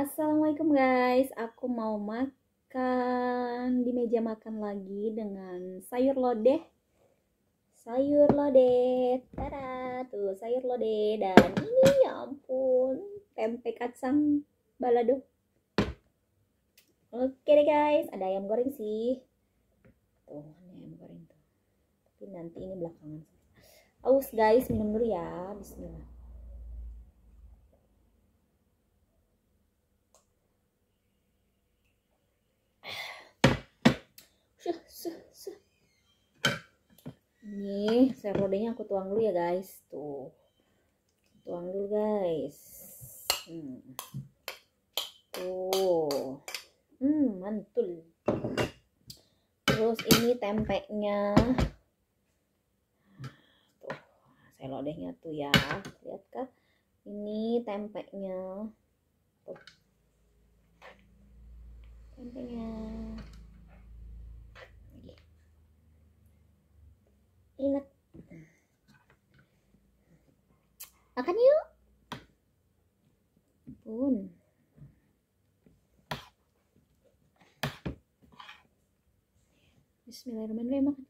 Assalamualaikum guys, aku mau makan di meja makan lagi dengan sayur lodeh. Sayur lodeh, tada tuh sayur lodeh dan ini ya ampun tempe kacang balado. Oke deh guys, ada ayam goreng sih. Tuh, ini ayam goreng tuh. Tapi nanti ini belakangan. Aus guys, minum dulu ya. Bismillah. Ini sayur lodehnya aku tuang dulu ya guys. Tuh. Tuang dulu guys. Tuh. Mantul. Terus ini tempenya. Tuh, sayur lodehnya tuh ya. Lihat kah? Ini tempenya. Tuh. Tempenya. Ingat. Makan yuk. Pun. Bismillahirrahmanirrahim. Makan.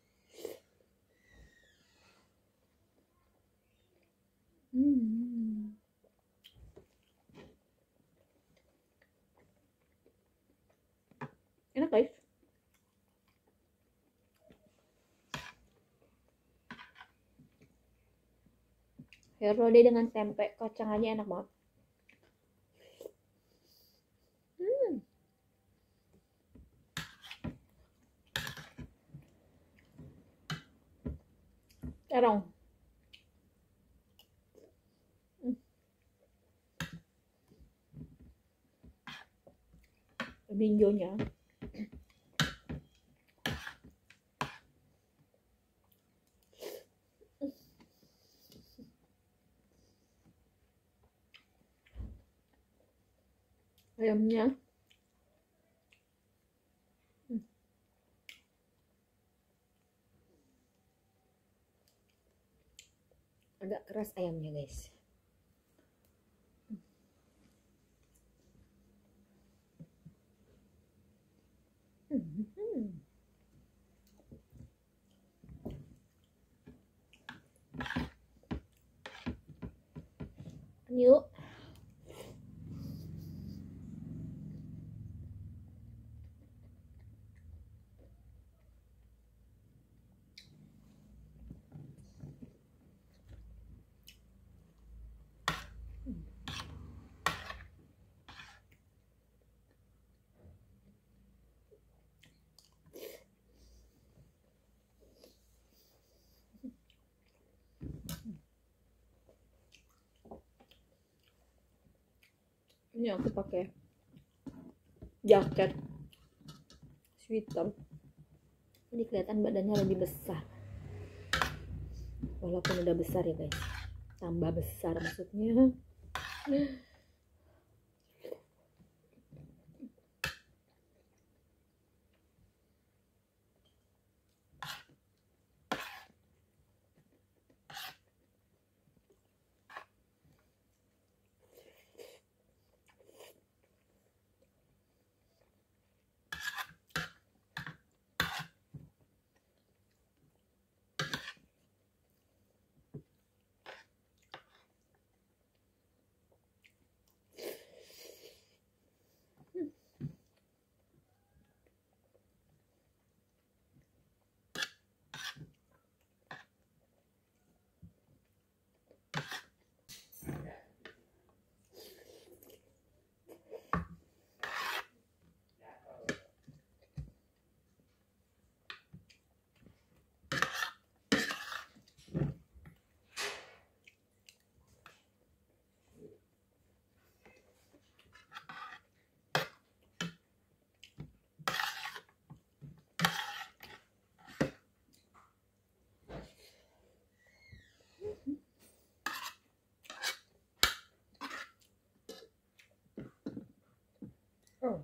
Enak guys. Sayur lodeh dengan tempe kacang aja enak banget. Terong. Binjonya. Ayamnya. Agak keras ayamnya guys. Yuk. Ini aku pakai jaket sweater. Ini kelihatan badannya lebih besar. Walaupun udah besar ya guys. Tambah besar maksudnya. Oh.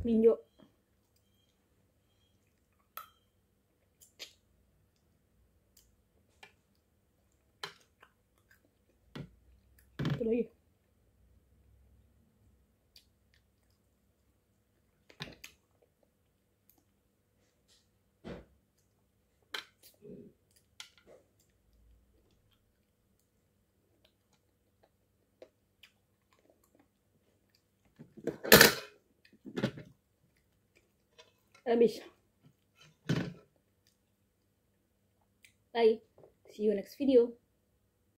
Minjo. Itu lagi. Habis. Bye. See you next video.